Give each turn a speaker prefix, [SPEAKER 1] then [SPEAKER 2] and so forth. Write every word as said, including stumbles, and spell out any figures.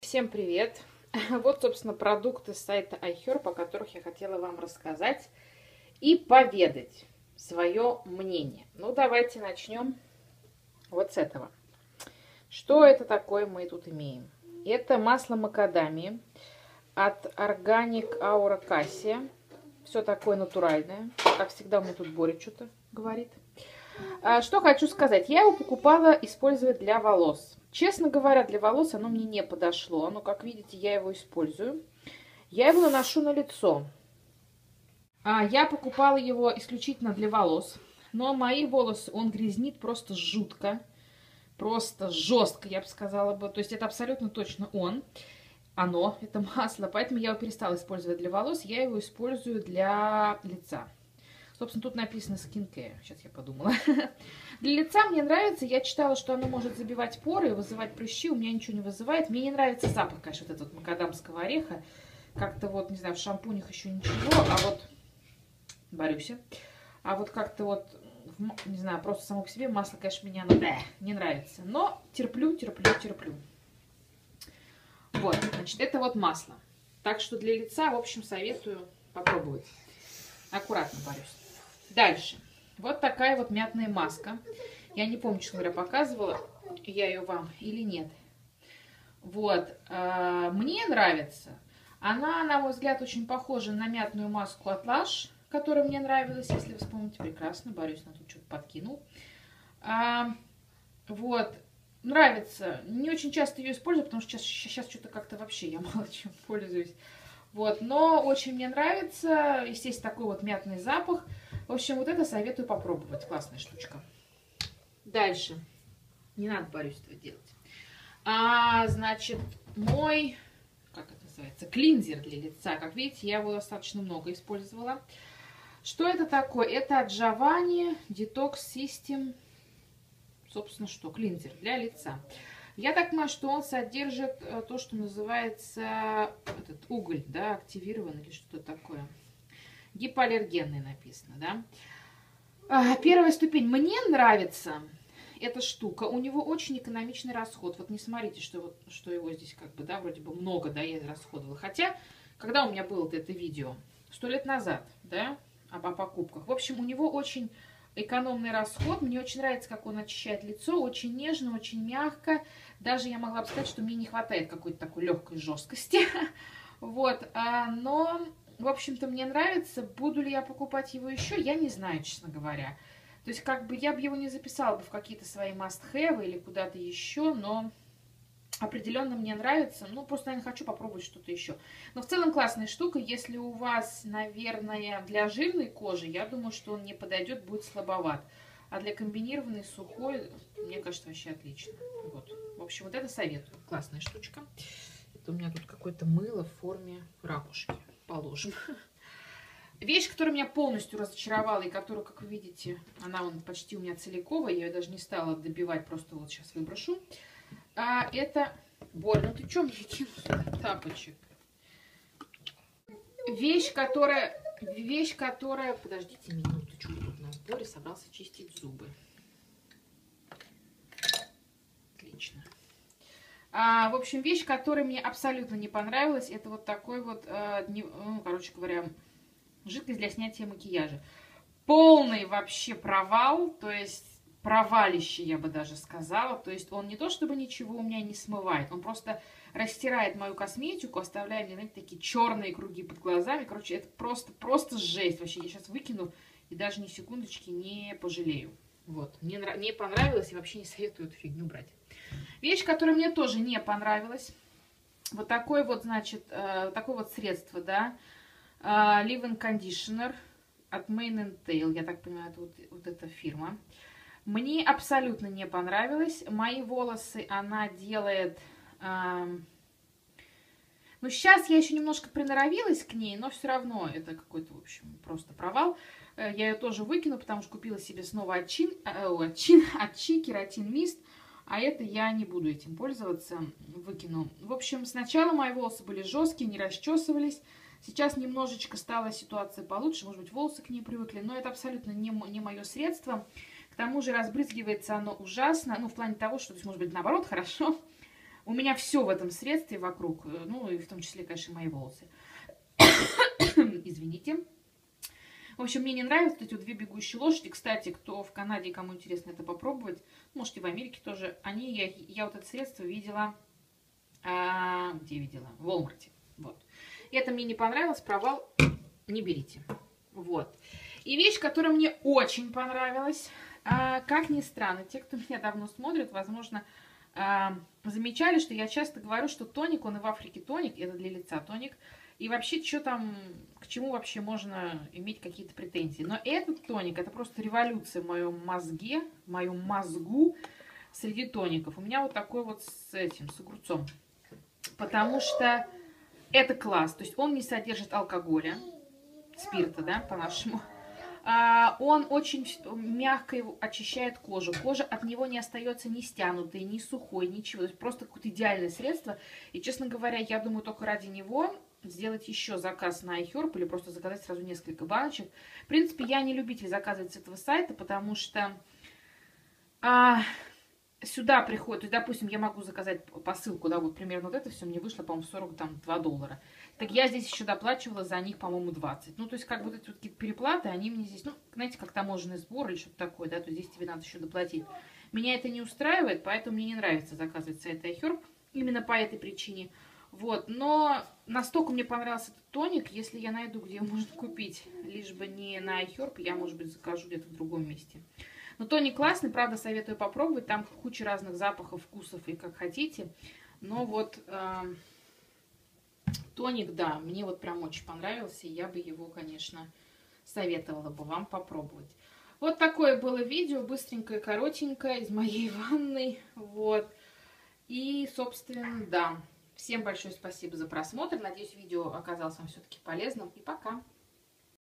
[SPEAKER 1] Всем привет! Вот, собственно, продукты с сайта iHerb, о которых я хотела вам рассказать и поведать свое мнение. Ну, давайте начнем вот с этого. Что это такое мы тут имеем? Это масло макадамии от Organic Aura Cassia. Все такое натуральное. Как всегда, у меня тут Боря что-то говорит. А, что хочу сказать. Я его покупала использовать для волос. Честно говоря, для волос оно мне не подошло. Но, как видите, я его использую. Я его наношу на лицо. А, я покупала его исключительно для волос. Но мои волосы он грязнит просто жутко. Просто жестко, я бы сказала бы. То есть это абсолютно точно он. Оно, это масло. Поэтому я его перестала использовать для волос. Я его использую для лица. Собственно, тут написано skincare. Сейчас я подумала. Для лица мне нравится. Я читала, что оно может забивать поры и вызывать прыщи. У меня ничего не вызывает. Мне не нравится запах, конечно, вот этого макадамского ореха. Как-то вот, не знаю, в шампунях еще ничего. А вот, борюсь. А вот как-то вот, не знаю, просто само по себе масло, конечно, мне оно да, не нравится. Но терплю, терплю, терплю. Вот, значит, это вот масло. Так что для лица, в общем, советую попробовать. Аккуратно борюсь. Дальше. Вот такая вот мятная маска. Я не помню, честно говоря, показывала я ее вам или нет. Вот. Мне нравится. Она, на мой взгляд, очень похожа на мятную маску от Lush, которая мне нравилась, если вы вспомните. Прекрасно. Борюсь, на тут что-то подкинул. Вот. Нравится. Не очень часто ее использую, потому что сейчас, сейчас что-то как-то вообще я мало чем пользуюсь. Вот, но очень мне нравится, естественно, такой вот мятный запах. В общем, вот это советую попробовать. Классная штучка. Дальше. Не надо, Борюсь, этого делать. А, значит, мой, как это называется, клинзер для лица. Как видите, я его достаточно много использовала. Что это такое? Это от Giovanni Detox System. Собственно, что? Клинзер для лица. Я так понимаю, что он содержит то, что называется этот уголь, да, активирован или что-то такое. Гипоаллергенный написано, да. Первая ступень. Мне нравится эта штука. У него очень экономичный расход. Вот не смотрите, что, вот, что его здесь как бы, да, вроде бы много, да, я расходовала. Хотя, когда у меня было это видео? Сто лет назад, да, об, о покупках. В общем, у него очень экономный расход. Мне очень нравится, как он очищает лицо. Очень нежно, очень мягко. Даже я могла бы сказать, что мне не хватает какой-то такой легкой жесткости. Вот. Но, в общем-то, мне нравится. Буду ли я покупать его еще, я не знаю, честно говоря. То есть, как бы, я бы его не записала бы в какие-то свои must-have или куда-то еще, но определенно мне нравится. Ну, просто я не хочу попробовать что-то еще. Но в целом классная штука. Если у вас, наверное, для жирной кожи, я думаю, что он не подойдет, будет слабоват. А для комбинированной сухой, мне кажется, вообще отлично. Вот. В общем, вот это советую. Классная штучка. Это у меня тут какое-то мыло в форме ракушки. Положим. Вещь, которая меня полностью разочаровала и которую, как вы видите, она вон, почти у меня целиковая. Я ее даже не стала добивать, просто вот сейчас выброшу. А это... Борь, ну ты что мне кинул тапочек? Вещь, которая... Вещь, которая... Подождите минуточку. Тут у нас Боря собрался чистить зубы. Отлично. А, в общем, вещь, которая мне абсолютно не понравилась, это вот такой вот, а, не, ну, короче говоря, жидкость для снятия макияжа. Полный вообще провал, то есть... провалище, я бы даже сказала. То есть он не то чтобы ничего у меня не смывает, он просто растирает мою косметику, оставляя мне, знаете, такие черные круги под глазами. Короче, это просто, просто жесть. Вообще, я сейчас выкину и даже ни секундочки не пожалею. Вот. Мне не понравилось и вообще не советую эту фигню брать. Вещь, которая мне тоже не понравилась. Вот такой вот, значит, э, такое вот средство, да. Э, Leave-In Conditioner от Mane and Tail. Я так понимаю, это вот, вот эта фирма. Мне абсолютно не понравилось. Мои волосы она делает... Э, ну, сейчас я еще немножко приноровилась к ней, но все равно это какой-то, в общем, просто провал. Я ее тоже выкину, потому что купила себе снова отчин, э, отчин, отчи, кератин мист. А это я не буду этим пользоваться. Выкину. В общем, сначала мои волосы были жесткие, не расчесывались. Сейчас немножечко стала ситуация получше. Может быть, волосы к ней привыкли. Но это абсолютно не, не мое средство. К тому же разбрызгивается оно ужасно, ну, в плане того, что, то есть, может быть, наоборот, хорошо. У меня все в этом средстве вокруг, ну и в том числе, конечно, мои волосы. Извините. В общем, мне не нравятся эти вот две бегущие лошади. Кстати, кто в Канаде, кому интересно это попробовать, можете в Америке тоже. Они, я, я вот это средство видела, а, где видела? В Walmart. Вот. И это мне не понравилось, провал, не берите. Вот. И вещь, которая мне очень понравилась, а, как ни странно, те, кто меня давно смотрит, возможно, а, замечали, что я часто говорю, что тоник, он и в Африке тоник, это для лица тоник. И вообще, что там, к чему вообще можно иметь какие-то претензии. Но этот тоник, это просто революция в моем мозге, в моем мозгу среди тоников. У меня вот такой вот с этим, с огурцом. Потому что это класс. То есть он не содержит алкоголя, спирта, да, по-нашему. А, он очень мягко очищает кожу. Кожа от него не остается ни стянутой, ни сухой, ничего. То есть просто какое-то идеальное средство. И, честно говоря, я думаю, только ради него сделать еще заказ на iHerb или просто заказать сразу несколько баночек. В принципе, я не любитель заказывать с этого сайта, потому что а, сюда приходит, то есть, допустим, я могу заказать посылку, да, вот примерно вот это все мне вышло, по-моему, сорок два доллара. Так я здесь еще доплачивала за них, по-моему, двадцать. Ну, то есть, как бы вот эти вот какие-то переплаты, они мне здесь, ну, знаете, как таможенный сбор или что-то такое, да, то здесь тебе надо еще доплатить. Меня это не устраивает, поэтому мне не нравится заказывать сайт iHerb именно по этой причине. Вот, но настолько мне понравился этот тоник, если я найду, где его можно купить, лишь бы не на iHerb, я, может быть, закажу где-то в другом месте. Но тоник классный, правда, советую попробовать, там куча разных запахов, вкусов и как хотите. Но вот э, тоник, да, мне вот прям очень понравился, и я бы его, конечно, советовала бы вам попробовать. Вот такое было видео, быстренькое, коротенькое, из моей ванной, вот. И, собственно, да. Всем большое спасибо за просмотр. Надеюсь, видео оказалось вам все-таки полезным. И пока!